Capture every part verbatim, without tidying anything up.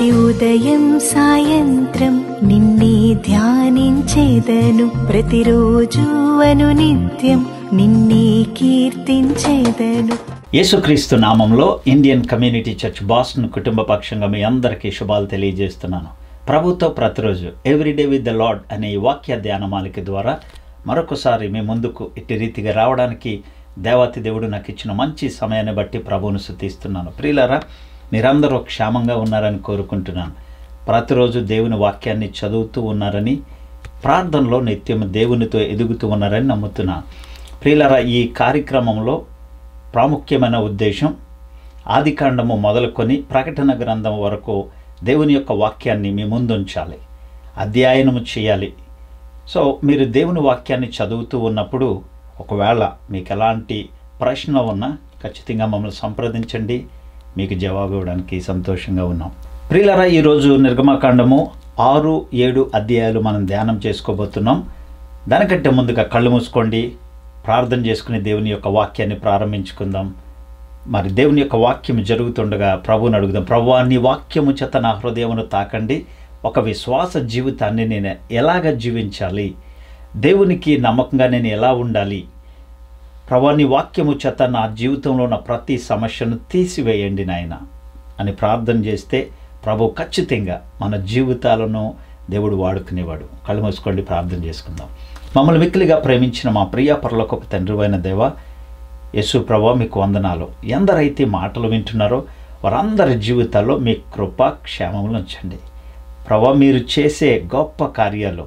ప్రతి ఉదయం సాయంత్రం నిన్నే ధ్యానించేదను, ప్రతిరోజు అను నిత్యం నిన్నే కీర్తించేదను. యేసుక్రీస్తు నామంలో ఇండియన్ కమ్యూనిటీ చర్చ్ బాస్టన్ కుటుంబ పక్షంగా మీ అందరికీ శుభాలు తెలియజేస్తున్నాను. ప్రభుతో ప్రతిరోజు ఎవ్రీడే విత్ ద లార్డ్ అనే ఈ వాక్య ధ్యానమాలిక ద్వారా మరొకసారి మీ ముందుకు ఇట్టి రీతిగా రావడానికి దేవాతి దేవుడు నాకు ఇచ్చిన మంచి సమయాన్ని బట్టి ప్రభువును స్తుతిస్తున్నాను. ప్రియులారా, మీరందరూ క్షేమంగా ఉన్నారని కోరుకుంటున్నాను. ప్రతిరోజు దేవుని వాక్యాన్ని చదువుతూ ఉన్నారని, ప్రార్థనలో నిత్యం దేవునితో ఎదుగుతూ ఉన్నారని నమ్ముతున్నాను. ప్రియులారా, ఈ కార్యక్రమంలో ప్రాముఖ్యమైన ఉద్దేశం ఆదికాండము మొదలుకొని ప్రకటన గ్రంథం వరకు దేవుని యొక్క వాక్యాన్ని మీ ముందుంచాలి, అధ్యయనము చేయాలి. సో మీరు దేవుని వాక్యాన్ని చదువుతూ ఉన్నప్పుడు ఒకవేళ మీకు ఎలాంటి ప్రశ్న ఉన్నా ఖచ్చితంగా మమ్మల్ని సంప్రదించండి, మీకు జవాబు ఇవ్వడానికి సంతోషంగా ఉన్నాం. ప్రియులారా, ఈరోజు నిర్గమకాండము ఆరు ఏడు అధ్యాయాలు మనం ధ్యానం చేసుకోబోతున్నాం. దానికంటే ముందుగా కళ్ళు మూసుకోండి, ప్రార్థన చేసుకుని దేవుని యొక్క వాక్యాన్ని ప్రారంభించుకుందాం. మరి దేవుని యొక్క వాక్యం జరుగుతుండగా ప్రభువుని అడుగుదాం. ప్రభువా, నీ వాక్యము చేత నా హృదయమును తాకండి. ఒక విశ్వాస జీవితాన్ని నేను ఎలాగ జీవించాలి, దేవునికి నమ్మకంగా నేను ఎలా ఉండాలి, ప్రభువా నీ వాక్యము చేత నా జీవితంలో ఉన్న ప్రతి సమస్యను తీసివేయండి నాయన అని ప్రార్థన చేస్తే ప్రభు ఖచ్చితంగా మన జీవితాలను దేవుడు వాడుకునేవాడు. కళ్ళు మూసుకోండి, ప్రార్థన చేసుకుందాం. మమ్మల్ని మిక్కిలిగా ప్రేమించిన మా ప్రియ పరలోకపు తండ్రి అయిన దేవ యేసు ప్రభువా, మీకు వందనాలు. ఎందరైతే మాటలు వింటున్నారో వారందరి జీవితాల్లో మీ కృప క్షేమములు ఉంచండి. ప్రభువా, మీరు చేసే గొప్ప కార్యాలు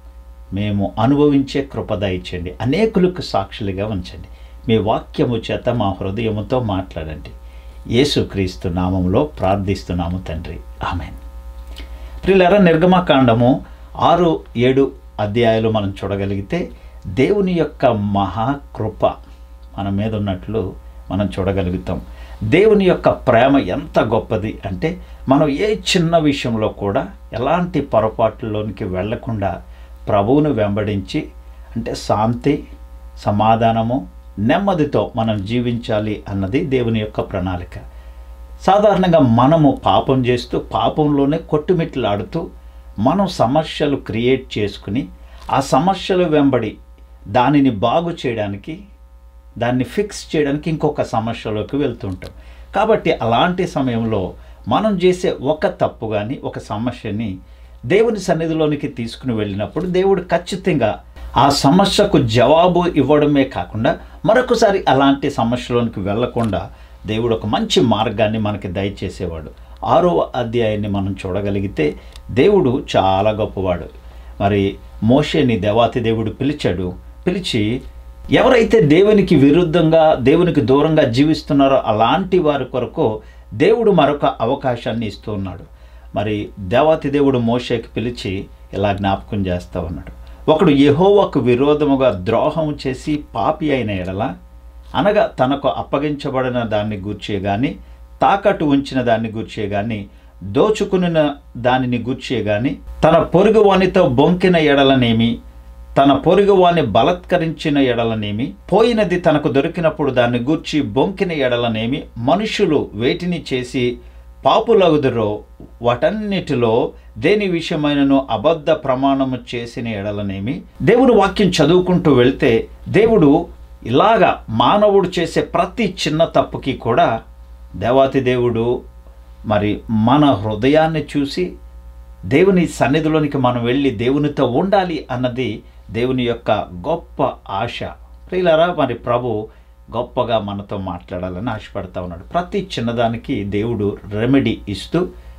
మేము అనుభవించే కృప దయచేయండి. అనేకులకు సాక్షులుగా ఉంచండి. మీ వాక్యము చేత మా హృదయముతో మాట్లాడండి. యేసుక్రీస్తు నామములో ప్రార్థిస్తున్నాము తండ్రి, ఆమేన్. ప్రియులారా, నిర్గమకాండము ఆరు ఏడు అధ్యాయాలు మనం చూడగలిగితే దేవుని యొక్క మహాకృప మన మీద ఉన్నట్లు మనం చూడగలుగుతాం. దేవుని యొక్క ప్రేమ ఎంత గొప్పది అంటే, మనం ఏ చిన్న విషయంలో కూడా ఎలాంటి పొరపాట్లలోనికి వెళ్లకుండా ప్రభువును వెంబడించి, అంటే శాంతి, సమాధానము, నెమ్మదితో మనం జీవించాలి అన్నది దేవుని యొక్క ప్రణాళిక. సాధారణంగా మనము పాపం చేస్తూ పాపంలోనే కొట్టుమిట్లాడుతూ మనం సమస్యలు క్రియేట్ చేసుకుని ఆ సమస్యలు వెంబడి దానిని బాగు చేయడానికి, దాన్ని ఫిక్స్ చేయడానికి ఇంకొక సమస్యలోకి వెళ్తుంటాం. కాబట్టి అలాంటి సమయంలో మనం చేసే ఒక తప్పు కానీ ఒక సమస్యని దేవుని సన్నిధిలోనికి తీసుకుని వెళ్ళినప్పుడు దేవుడు ఖచ్చితంగా ఆ సమస్యకు జవాబు ఇవ్వడమే కాకుండా మరొకసారి అలాంటి సమస్యలోనికి వెళ్లకుండా దేవుడు ఒక మంచి మార్గాన్ని మనకి దయచేసేవాడు. ఆరో అధ్యాయాన్ని మనం చూడగలిగితే దేవుడు చాలా గొప్పవాడు. మరి మోషేని దేవాతి దేవుడు పిలిచాడు. పిలిచి ఎవరైతే దేవునికి విరుద్ధంగా, దేవునికి దూరంగా జీవిస్తున్నారో అలాంటి వారి కొరకు దేవుడు మరొక అవకాశాన్ని ఇస్తూ ఉన్నాడు. మరి దేవాతి దేవుడు మోషేకి పిలిచి ఇలా జ్ఞాపకం చేస్తూ ఉన్నాడు. ఒకడు యెహోవాకు విరోధముగా ద్రోహం చేసి పాపి అయిన ఎడల, అనగా తనకు అప్పగించబడిన దాన్ని గూర్చే గాని, తాకట్టు ఉంచిన దాన్ని గూర్చే గాని, దోచుకున్న దానిని గూర్చే గాని, తన పొరుగువానితో బొంకిన ఎడలనేమి, తన పొరుగువాని బలత్కరించిన ఎడలనేమి, పోయినది తనకు దొరికినప్పుడు దాన్ని గూర్చి బొంకిన ఎడలనేమి, మనుషులు వేటిని చేసి పాపులగుదురో వాటన్నిటిలో దేని విషయమైనను అబద్ధ ప్రమాణము చేసిన ఎడలనేమి. దేవుడు వాక్యం చదువుకుంటూ వెళ్తే దేవుడు ఇలాగా మానవుడు చేసే ప్రతి చిన్న తప్పుకి కూడా దేవాతి దేవుడు మరి మన హృదయాన్ని చూసి దేవుని సన్నిధిలోనికి మనం వెళ్ళి దేవునితో ఉండాలి అన్నది దేవుని యొక్క గొప్ప ఆశ. ప్రియులారా, మరి ప్రభు గొప్పగా మనతో మాట్లాడాలని ఆశపడతా ఉన్నాడు. ప్రతి చిన్నదానికి దేవుడు రెమెడీ ఇస్తూ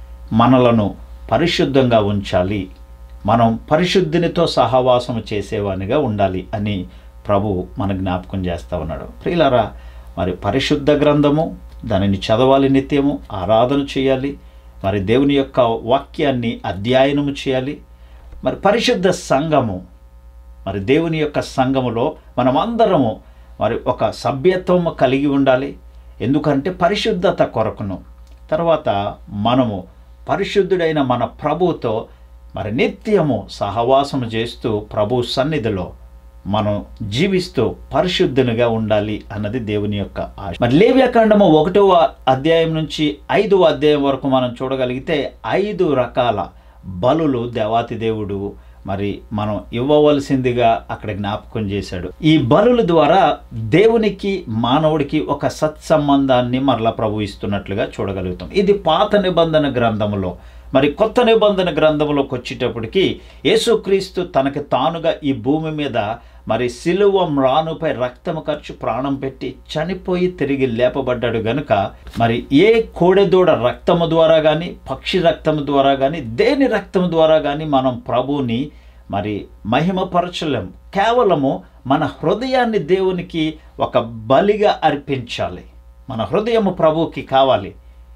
మనలను పరిశుద్ధంగా ఉంచాలి, మనం పరిశుద్ధినితో సహవాసం చేసేవానిగా ఉండాలి అని ప్రభు మన జ్ఞాపకం చేస్తూ ఉన్నాడు. ప్రియులారా, మరి పరిశుద్ధ గ్రంథము, దానిని చదవాలి, నిత్యము ఆరాధన చేయాలి, మరి దేవుని యొక్క వాక్యాన్ని అధ్యయనము చేయాలి. మరి పరిశుద్ధ సంఘము, మరి దేవుని యొక్క సంఘములో మనమందరము మరి ఒక సభ్యత్వము కలిగి ఉండాలి. ఎందుకంటే పరిశుద్ధత కొరకును, తర్వాత మనము పరిశుద్ధుడైన మన ప్రభువుతో మరి నిత్యము సహవాసము చేస్తూ ప్రభు సన్నిధిలో మనం జీవిస్తూ పరిశుద్ధునిగా ఉండాలి అన్నది దేవుని యొక్క ఆశ. మరి లేవ్యాకాండము ఒకటవ అధ్యాయం నుంచి ఐదవ అధ్యాయం వరకు మనం చూడగలిగితే ఐదు రకాల బలులు దేవాతి దేవుడు మరి మనం ఇవ్వవలసిందిగా అక్కడ జ్ఞాపకం చేశాడు. ఈ బలుల ద్వారా దేవునికి మానవుడికి ఒక సత్సంబంధాన్ని మరలా ప్రభు ఇస్తున్నట్లుగా చూడగలుగుతాం. ఇది పాత నిబంధన గ్రంథములో. మరి కొత్త నిబంధన గ్రంథంలోకి వచ్చేటప్పటికి యేసుక్రీస్తు తనకి తానుగా ఈ భూమి మీద మరి సిలువ మ్రానుపై రక్తము ఖర్చు ప్రాణం పెట్టి చనిపోయి తిరిగి లేపబడ్డాడు గనుక మరి ఏ కోడెదూడ రక్తము ద్వారా కానీ పక్షి రక్తము ద్వారా కానీ దేని రక్తము ద్వారా కానీ మనం ప్రభువుని మరి మహిమపరచలేం. కేవలము మన హృదయాన్ని దేవునికి ఒక బలిగా అర్పించాలి. మన హృదయము ప్రభువుకి కావాలి.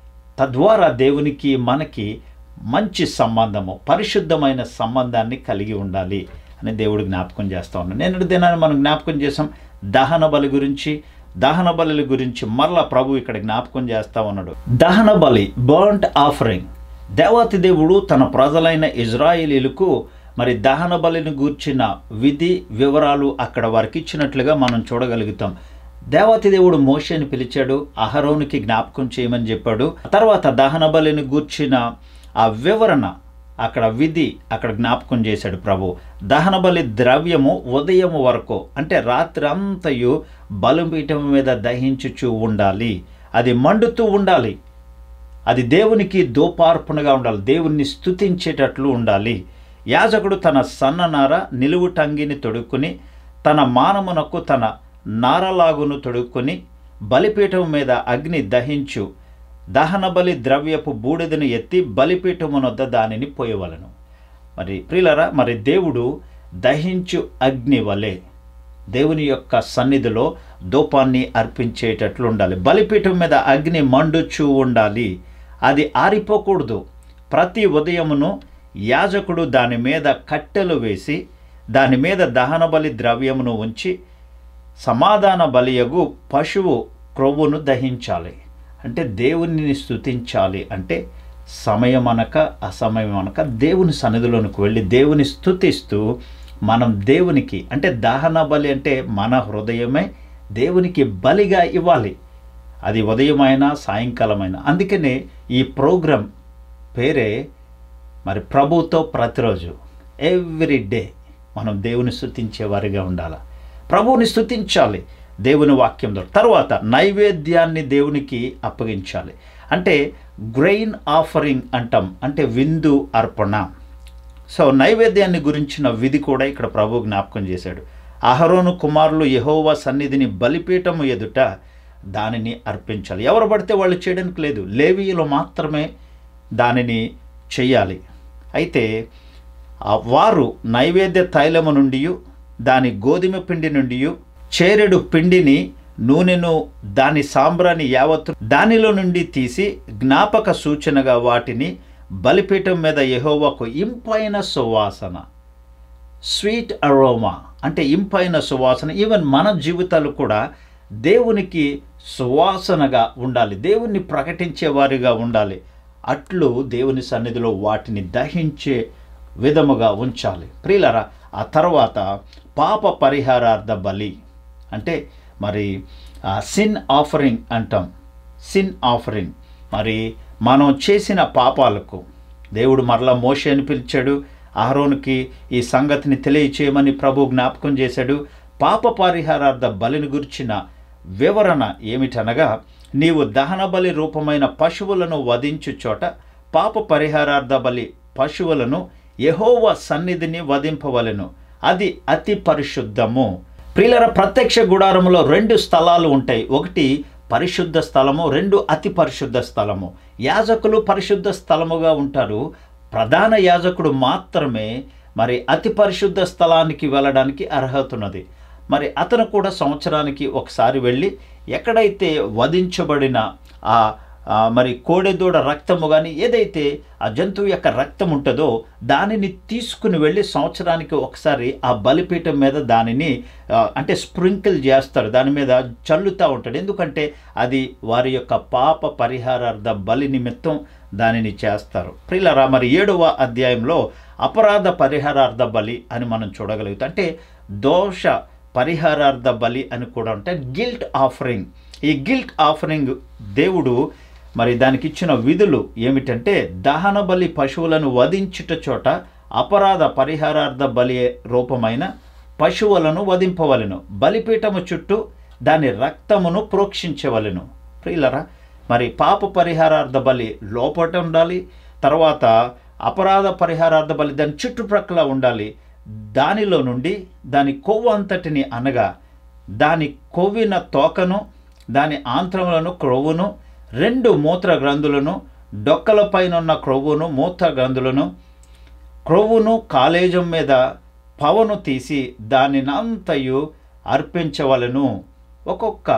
తద్వారా దేవునికి మనకి మంచి సంబంధము, పరిశుద్ధమైన సంబంధాన్ని కలిగి ఉండాలి అని దేవుడు జ్ఞాపకం చేస్తూ ఉన్నాడు. నేను దినాన్ని మనం జ్ఞాపకం చేసాం దహన బలి గురించి. దహన బలి గురించి మరలా ప్రభు ఇక్కడ జ్ఞాపకం చేస్తూ ఉన్నాడు. దహన బలి, బర్న్ట్ ఆఫరింగ్. దేవాతి దేవుడు తన ప్రజలైన ఇజ్రాయేలీలకు మరి దహన బలిని గూర్చిన విధి వివరాలు అక్కడ వారికి ఇచ్చినట్లుగా మనం చూడగలుగుతాం. దేవాతి దేవుడు మోషేని పిలిచాడు, అహరోనుకి జ్ఞాపకం చేయమని చెప్పాడు. తర్వాత దహన బలిని గూర్చిన ఆ వివరణ అక్కడ విధి అక్కడ జ్ఞాపకం చేశాడు ప్రభు. దహన బలి ద్రవ్యము ఉదయం వరకు అంటే రాత్రి అంతయు బలిపీఠం మీద దహించుచూ ఉండాలి. అది మండుతూ ఉండాలి. అది దేవునికి ధూపార్పణగా ఉండాలి. దేవుణ్ణి స్తుతించేటట్లు ఉండాలి. యాజకుడు తన సన్ననార నిలువుటంగిని తొడుక్కుని తన మానమునకు తన నారలాగును తొడుక్కుని బలిపీఠం మీద అగ్ని దహించు దహన బలి ద్రవ్యపు బూడిదను ఎత్తి బలిపీఠమునొద్ద దానిని పోయవలను. మరి ప్రియులారా, మరి దేవుడు దహించు అగ్ని వలె దేవుని యొక్క సన్నిధిలో ధూపాన్ని అర్పించేటట్లు ఉండాలి. బలిపీఠం మీద అగ్ని మండుచూ ఉండాలి. అది ఆరిపోకూడదు. ప్రతి ఉదయమును యాజకుడు దాని మీద కట్టెలు వేసి దాని మీద దహన బలి ద్రవ్యమును ఉంచి సమాధాన బలియగు పశువు క్రొవ్వును దహించాలి. అంటే దేవుని స్తుతించాలి. అంటే సమయం అనక అసమయం అనక దేవుని సన్నిధిలోనికి వెళ్ళి దేవుని స్తుతిస్తూ మనం దేవునికి అంటే దహన బలి అంటే మన హృదయమే దేవునికి బలిగా ఇవ్వాలి. అది ఉదయమైనా సాయంకాలమైనా. అందుకనే ఈ ప్రోగ్రాం పేరే మరి ప్రభుతో ప్రతిరోజు, ఎవ్రీ డే మనం దేవుని స్తుతించే వారిగా ఉండాలి. ప్రభువుని స్తుతించాలి దేవుని వాక్యం ద్వారా. తర్వాత నైవేద్యాన్ని దేవునికి అప్పగించాలి. అంటే గ్రెయిన్ ఆఫరింగ్ అంటాం, అంటే విందు అర్పణ. సో నైవేద్యాన్ని గురించిన విధి కూడా ఇక్కడ ప్రభు జ్ఞాపకం చేశాడు. అహరోను కుమారులు యెహోవా సన్నిధిని బలిపీఠము ఎదుట దానిని అర్పించాలి. ఎవరు పడితే వాళ్ళు చేయడానికి లేదు, లేవీయులు మాత్రమే దానిని చెయ్యాలి. అయితే వారు నైవేద్య తైలము నుండి దాని గోధుమ పిండి నుండి చేరెడు పిండిని నూనెను దాని సాంబ్రాన్ని యావత్తు దానిలో నుండి తీసి జ్ఞాపక సూచనగా వాటిని బలిపీఠం మీద యెహోవాకు ఇంపైన సువాసన, స్వీట్ అరోమా అంటే ఇంపైన సువాసన. ఈవెన్ మన జీవితాలు కూడా దేవునికి సువాసనగా ఉండాలి, దేవుణ్ణి ప్రకటించే వారిగా ఉండాలి. అట్లు దేవుని సన్నిధిలో వాటిని దహించే విధముగా ఉంచాలి. ప్రియులారా, ఆ తర్వాత పాప పరిహారార్థ బలి అంటే మరి సిన్ ఆఫరింగ్ అంటాం. సిన్ ఆఫరింగ్ మరి మనం చేసిన పాపాలకు దేవుడు మరలా మోషేని పిలిచాడు. అహరోనుకి ఈ సంగతిని తెలియచేయమని ప్రభు జ్ఞాపకం చేశాడు. పాప పరిహారార్థ బలిని గురించిన వివరణ ఏమిటనగా, నీవు దహన బలి రూపమైన పశువులను వధించు చోట పాప పరిహారార్థ బలి పశువులను యెహోవా సన్నిధిని వధింపవలెను. అది అతి పరిశుద్ధము. ప్రియులారా, ప్రత్యక్ష గుడారములో రెండు స్థలాలు ఉంటాయి. ఒకటి పరిశుద్ధ స్థలము, రెండు అతి పరిశుద్ధ స్థలము. యాజకులు పరిశుద్ధ స్థలముగా ఉంటారు. ప్రధాన యాజకుడు మాత్రమే మరి అతి పరిశుద్ధ స్థలానికి వెళ్ళడానికి అర్హత ఉన్నది. మరి అతను కూడా సంవత్సరానికి ఒకసారి వెళ్ళి ఎక్కడైతే వధించబడిన ఆ మరి కోడెదూడ రక్తము కానీ ఏదైతే ఆ జంతువు యొక్క రక్తం ఉంటుందో దానిని తీసుకుని వెళ్ళి సంవత్సరానికి ఒకసారి ఆ బలిపీఠం మీద దానిని అంటే స్ప్రింకిల్ చేస్తారు, దాని మీద చల్లుతూ ఉంటాడు. ఎందుకంటే అది వారి యొక్క పాప పరిహారార్థ బలి నిమిత్తం దానిని చేస్తారు. ప్రియులారా, మరి ఏడవ అధ్యాయంలో అపరాధ పరిహారార్థ బలి అని మనం చూడగలుగుతాం. అంటే దోష పరిహారార్థ బలి అని కూడా అంటే గిల్ట్ ఆఫరింగ్. ఈ గిల్ట్ ఆఫరింగ్ దేవుడు మరి దానికి ఇచ్చిన విధులు ఏమిటంటే, దహన బలి పశువులను వధించుట చోట అపరాధ పరిహారార్థ బలి రూపమైన పశువులను వధింపవలెను. బలిపీఠము చుట్టూ దాని రక్తమును ప్రోక్షించవలెను. ప్రియులరా, మరి పాప పరిహారార్థ బలి లోపట ఉండాలి, తర్వాత అపరాధ పరిహారార్థ బలి దాని చుట్టుప్రక్కల ఉండాలి. దానిలో నుండి దాని కొవ్వు అంతటిని అనగా దాని కొవ్విన తోకను, దాని ఆంత్రములను, క్రొవ్వును, రెండు మూత్ర గ్రంథులను, డొక్కలపైనున్న క్రొవ్వును, మూత్ర గ్రంథులను, క్రొవ్వును, కాలేజం మీద పవను తీసి దానినంతయు అర్పించవలను. ఒక్కొక్క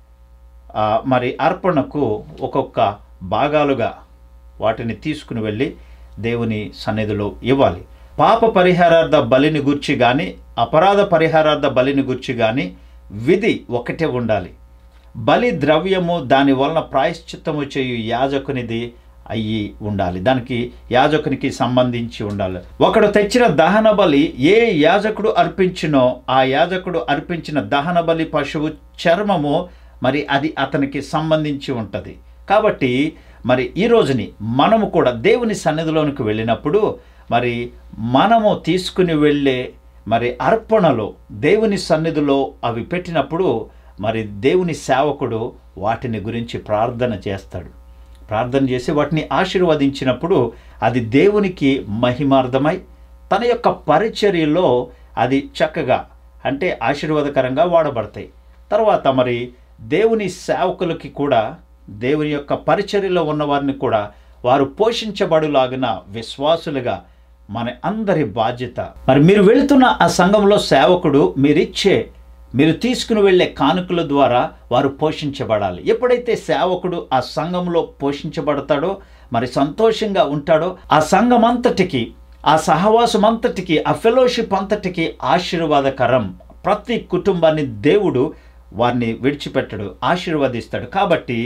మరి అర్పణకు ఒక్కొక్క భాగాలుగా వాటిని తీసుకుని వెళ్ళి దేవుని సన్నిధిలో ఇవ్వాలి. పాప పరిహారార్థ బలిని గుర్చి కానీ అపరాధ పరిహారార్థ బలిని గుర్చి కానీ విధి ఒకటే ఉండాలి. బలి ద్రవ్యము దాని వలన ప్రాయశ్చిత్తము చేయు యాజకునిది అయ్యి ఉండాలి. దానికి యాజకునికి సంబంధించి ఉండాలి. ఒకడు తెచ్చిన దహన బలి ఏ యాజకుడు అర్పించినో ఆ యాజకుడు అర్పించిన దహన బలి పశువు చర్మము మరి అది అతనికి సంబంధించి ఉంటుంది. కాబట్టి మరి ఈ రోజుని మనము కూడా దేవుని సన్నిధిలోనికి వెళ్ళినప్పుడు మరి మనము తీసుకుని వెళ్ళే మరి అర్పణలో దేవుని సన్నిధిలో అవి పెట్టినప్పుడు మరి దేవుని సేవకుడు వాటిని గురించి ప్రార్థన చేస్తాడు. ప్రార్థన చేసి వాటిని ఆశీర్వదించినప్పుడు అది దేవునికి మహిమార్థమై తన యొక్క పరిచర్యలో అది చక్కగా అంటే ఆశీర్వాదకరంగా వాడబడతాయి. తర్వాత మరి దేవుని సేవకులకి కూడా దేవుని యొక్క పరిచర్యలో ఉన్నవారిని కూడా వారు పోషించబడులాగిన విశ్వాసులుగా మన అందరి బాధ్యత. మరి మీరు వెళుతున్న ఆ సంఘంలో సేవకుడు మీరిచ్చే మీరు తీసుకుని వెళ్ళే కానుకల ద్వారా వారు పోషించబడాలి. ఎప్పుడైతే సేవకుడు ఆ సంఘంలో పోషించబడతాడో మరి సంతోషంగా ఉంటాడో ఆ సంఘం అంతటికి, ఆ సహవాసం అంతటికి, ఆ ఫెలోషిప్ అంతటికి ఆశీర్వాదకరం. ప్రతి కుటుంబాన్ని దేవుడు వారిని విడిచిపెట్టడు, ఆశీర్వదిస్తాడు. కాబట్టి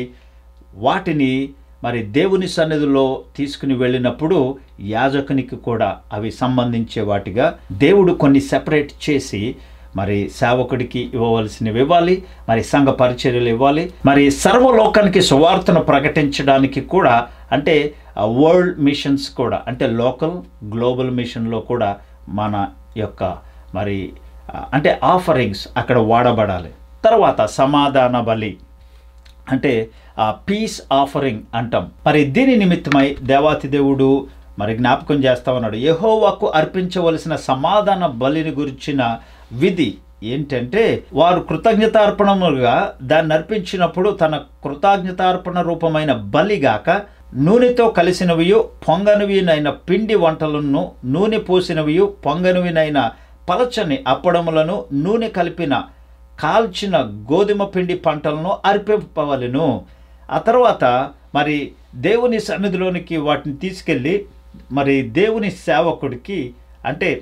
వాటిని మరి దేవుని సన్నిధిలో తీసుకుని వెళ్ళినప్పుడు యాజకునికి కూడా అవి సంబంధించే వాటిగా దేవుడు కొన్ని సెపరేట్ చేసి మరి సేవకుడికి ఇవ్వవలసినవి ఇవ్వాలి, మరి సంఘ పరిచర్యలు ఇవ్వాలి, మరి సర్వలోకానికి సువార్తను ప్రకటించడానికి కూడా అంటే వరల్డ్ మిషన్స్ కూడా అంటే లోకల్ గ్లోబల్ మిషన్లో కూడా మన యొక్క మరి అంటే ఆఫరింగ్స్ అక్కడ వాడబడాలి. తర్వాత సమాధాన బలి అంటే పీస్ ఆఫరింగ్ అంటాం. మరి దీని నిమిత్తమై దేవాతి దేవుడు మరి జ్ఞాపకం చేస్తా ఉన్నాడు. యెహోవాకు అర్పించవలసిన సమాధాన బలిని గురించిన విధి ఏంటంటే, వారు కృతజ్ఞతార్పణముగా దాన్ని అర్పించినప్పుడు తన కృతజ్ఞతార్పణ రూపమైన బలిగాక నూనెతో కలిసినవియు పొంగనివినైన పిండి వంటలను, నూనె పోసినవియు పొంగనివినైన పలచని అప్పడములను, నూనె కలిపిన కాల్చిన గోధుమ పిండి పంటలను అర్పింపవలెను. ఆ తర్వాత మరి దేవుని సన్నిధిలోనికి వాటిని తీసుకెళ్ళి మరి దేవుని సేవకుడికి అంటే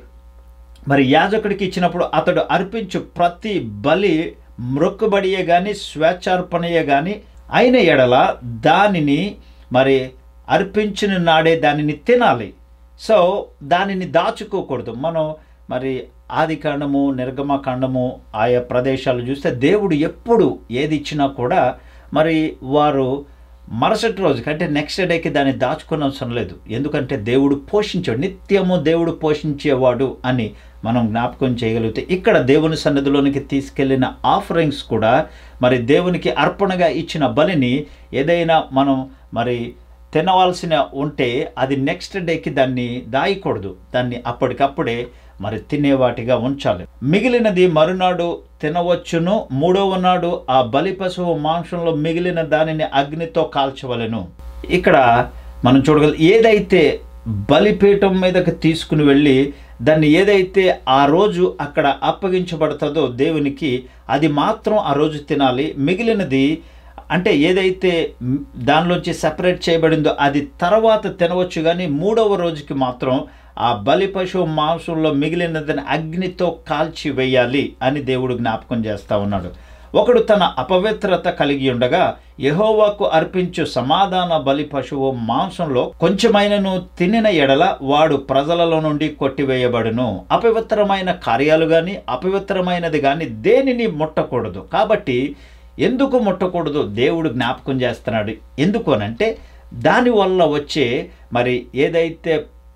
మరి యాజకుడికి ఇచ్చినప్పుడు అతడు అర్పించు ప్రతి బలి మ్రొక్కుబడియే కానీ స్వేచ్ఛార్పణయే కానీ అయిన ఎడల దానిని మరి అర్పించిన నాడే దానిని తినాలి. సో దానిని దాచుకోకూడదు. మనం మరి ఆది కాండము, నిర్గమకాండము ఆయా ప్రదేశాలు చూస్తే దేవుడు ఎప్పుడు ఏది ఇచ్చినా కూడా మరి వారు మరుసటి రోజుకి అంటే నెక్స్ట్ డేకి దాన్ని దాచుకునే అవసరం లేదు. ఎందుకంటే దేవుడు పోషించాడు, నిత్యము దేవుడు పోషించేవాడు అని మనం జ్ఞాపకం చేయగలిగితే ఇక్కడ దేవుని సన్నిధిలోనికి తీసుకెళ్లిన ఆఫరింగ్స్ కూడా మరి దేవునికి అర్పణగా ఇచ్చిన బలిని ఏదైనా మనం మరి తినవలసిన ఉంటే అది నెక్స్ట్ డేకి దాన్ని దాయకూడదు, దాన్ని అప్పటికప్పుడే మరి తినేవాటిగా ఉంచాలి. మిగిలినది మరునాడు తినవచ్చును. మూడవ నాడు ఆ బలి పశువు మాంసంలో మిగిలిన దానిని అగ్నితో కాల్చవలెను. ఇక్కడ మనం చూడగల ఏదైతే బలిపీఠం మీదకి తీసుకుని వెళ్ళి దాన్ని ఏదైతే ఆ రోజు అక్కడ అప్పగించబడుతుందో దేవునికి అది మాత్రం ఆ రోజు తినాలి. మిగిలినది అంటే ఏదైతే దానిలోంచి సెపరేట్ చేయబడిందో అది తర్వాత తినవచ్చు, కానీ మూడవ రోజుకి మాత్రం ఆ బలి పశువు మాంసంలో మిగిలినదని అగ్నితో కాల్చి వేయాలి అని దేవుడు జ్ఞాపకం చేస్తూ ఉన్నాడు. ఒకడు తన అపవిత్రత కలిగి ఉండగా యెహోవాకు అర్పించు సమాధాన బలి పశువు మాంసంలో కొంచెమైనను తినిన ఎడల వాడు ప్రజలలో నుండి కొట్టివేయబడును. అపవిత్రమైన కార్యాలు గాని అపవిత్రమైనది గాని దేనిని ముట్టకూడదు. కాబట్టి ఎందుకు ముట్టకూడదు దేవుడు జ్ఞాపకం చేస్తున్నాడు. ఎందుకు అనంటే దానివల్ల వచ్చే మరి ఏదైతే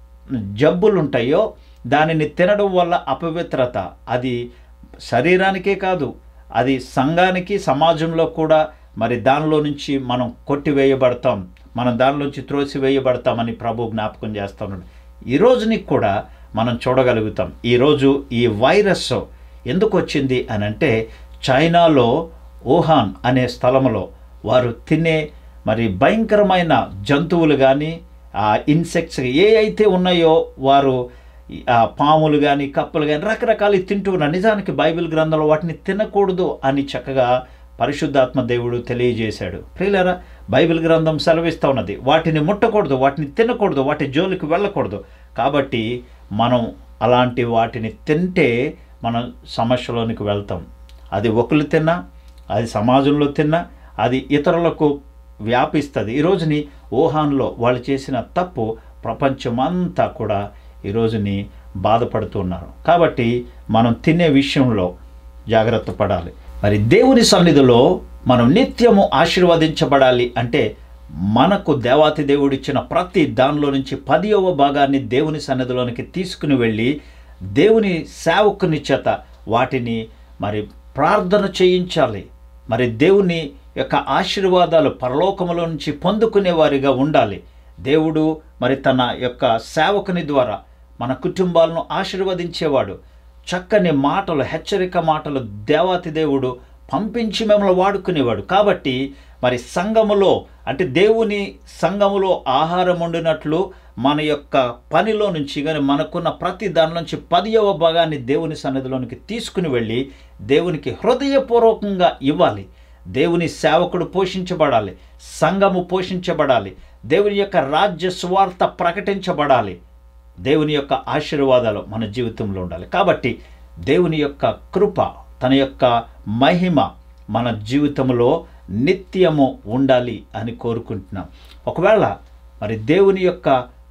జబ్బులు ఉంటాయో దానిని తినడం వల్ల అపవిత్రత, అది శరీరానికే కాదు, అది సంఘానికి సమాజంలో కూడా మరి దానిలో నుంచి మనం కొట్టివేయబడతాం, మనం దానిలోంచి త్రోసివేయబడతామని ప్రభు జ్ఞాపకం చేస్తున్నాడు. ఈ రోజుని కూడా మనం చూడగలుగుతాం. ఈరోజు ఈ వైరస్ ఎందుకు వచ్చింది అని అంటే చైనాలో వుహాన్ అనే స్థలంలో వారు తినే మరి భయంకరమైన జంతువులు కానీ ఆ ఇన్సెక్ట్స్ ఏ అయితే ఉన్నాయో వారు ఆ పాములు కానీ కప్పలు కానీ రకరకాలు తింటూ ఉన్నారు. నిజానికి బైబిల్ గ్రంథంలో వాటిని తినకూడదు అని చక్కగా పరిశుద్ధాత్మ దేవుడు తెలియజేశాడు. ప్రియులారా, బైబిల్ గ్రంథం సెలవిస్తూ ఉన్నది వాటిని ముట్టకూడదు, వాటిని తినకూడదు, వాటి జోలికి వెళ్ళకూడదు. కాబట్టి మనం అలాంటి వాటిని తింటే మనం సమస్యలోనికి వెళ్తాం. అది ఒకరు తిన్నా, అది సమాజంలో తిన్నా, అది ఇతరులకు వ్యాపిస్తుంది. ఈరోజుని వుహాన్లో వాళ్ళు చేసిన తప్పు ప్రపంచమంతా కూడా ఈరోజుని బాధపడుతున్నారు. కాబట్టి మనం తినే విషయంలో జాగ్రత్త పడాలి. మరి దేవుని సన్నిధిలో మనం నిత్యము ఆశీర్వదించబడాలి అంటే మనకు దేవాతి దేవుడు ఇచ్చిన ప్రతి దానిలో నుంచి పదియవ భాగాన్ని దేవుని సన్నిధిలోనికి తీసుకుని వెళ్ళి దేవుని సేవకుని చేత వాటిని మరి ప్రార్థన చేయించాలి. మరి దేవుని యొక్క ఆశీర్వాదాలు పరలోకములో నుంచి పొందుకునే వారిగా ఉండాలి. దేవుడు మరి తన యొక్క సేవకుని ద్వారా మన కుటుంబాలను ఆశీర్వదించేవాడు. చక్కని మాటలు, హెచ్చరిక మాటలు దేవాతి దేవుడు పంపించి మిమ్మల్ని వాడుకునేవాడు. కాబట్టి మరి సంఘములో అంటే దేవుని సంఘములో ఆహారం వండినట్లు మన యొక్క పనిలో నుంచి కానీ మనకున్న ప్రతి దాని నుంచి పదియవ భాగాన్ని దేవుని సన్నిధిలోనికి తీసుకుని వెళ్ళి దేవునికి హృదయపూర్వకంగా ఇవ్వాలి. దేవుని సేవకుడు పోషించబడాలి, సంఘము పోషించబడాలి, దేవుని యొక్క రాజ్య సువార్త ప్రకటించబడాలి, దేవుని యొక్క ఆశీర్వాదాలు మన జీవితంలో ఉండాలి. కాబట్టి దేవుని యొక్క కృప, తన యొక్క మహిమ మన జీవితంలో నిత్యము ఉండాలి అని కోరుకుంటున్నాం. ఒకవేళ మరి దేవుని యొక్క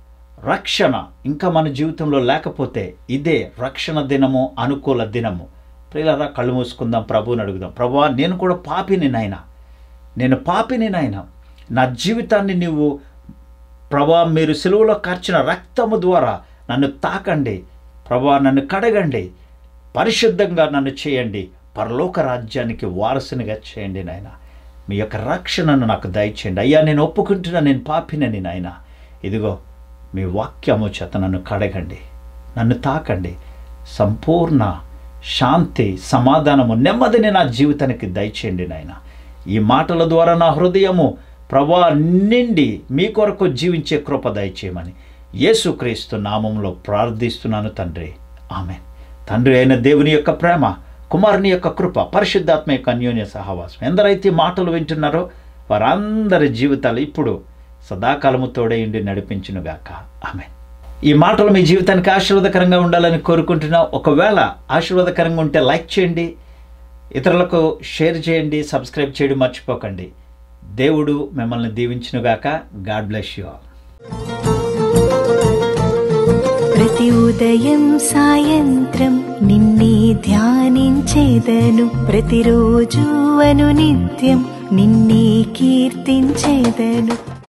రక్షణ ఇంకా మన జీవితంలో లేకపోతే ఇదే రక్షణ దినము, అనుకూల దినము. ప్రియులారా, కళ్ళు మూసుకుందాం, ప్రభువుని అడుగుదాం. ప్రభువా, నేను కూడా పాపిని నాయనా, నేను పాపిని నాయనా, నా జీవితాన్ని నీవు ప్రభువా మీరు సిలువలో కార్చిన రక్తము ద్వారా నన్ను తాకండి ప్రభువా, నన్ను కడగండి, పరిశుద్ధంగా నన్ను చేయండి, పరలోక రాజ్యానికి వారసునిగా చేయండి నాయన. మీ యొక్క రక్షణను నాకు దయచేయండి అయ్యా. నేను ఒప్పుకుంటున్నా, నేను పాపినని నాయన. ఇదిగో మీ వాక్యము చేత నన్ను కడగండి, నన్ను తాకండి. సంపూర్ణ శాంతి, సమాధానము, నెమ్మదిని నా జీవితానికి దయచేయండి నాయన. ఈ మాటల ద్వారా నా హృదయము ప్రభా నిండి మీ కొరకు జీవించే కృప దయచేయమని యేసుక్రీస్తు నామంలో ప్రార్థిస్తున్నాను తండ్రి, ఆమేన్. తండ్రి అయిన దేవుని యొక్క ప్రేమ, కుమారుని యొక్క కృప, పరిశుద్ధాత్మ యొక్క అన్యోన్య సహవాసం ఎందరైతే మాటలు వింటున్నారో వారందరి జీవితాలు ఇప్పుడు సదాకాలము తోడైండి నడిపించునుగాక, ఆమేన్. ఈ మాటలు మీ జీవితానికి ఆశీర్వాదకరంగా ఉండాలని కోరుకుంటున్నాం. ఒకవేళ ఆశీర్వాదకరంగా ఉంటే లైక్ చేయండి, ఇతరులకు షేర్ చేయండి, సబ్స్క్రైబ్ చేయడం మర్చిపోకండి. దేవుడు మిమ్మల్ని దీవించునుగాక. God bless you all. ప్రతి ఉదయం సాయంత్రం నిన్నే ధ్యానించేదను, ప్రతిరోజు అనునిత్యం నిన్నే కీర్తించేదను.